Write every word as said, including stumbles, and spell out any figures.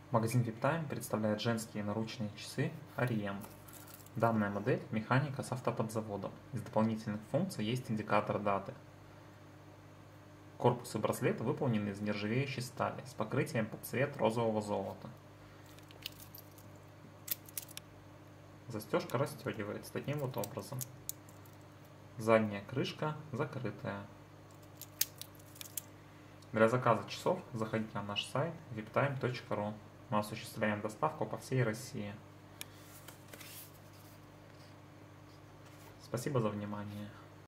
Магазин VIPtime представляет женские наручные часы Oriem. Данная модель – механика с автоподзаводом. Из дополнительных функций есть индикатор даты. Корпус и браслет выполнены из нержавеющей стали с покрытием под цвет розового золота. Застежка расстегивается таким вот образом. Задняя крышка закрытая. Для заказа часов заходите на наш сайт виптайм точка ру. Мы осуществляем доставку по всей России. Спасибо за внимание.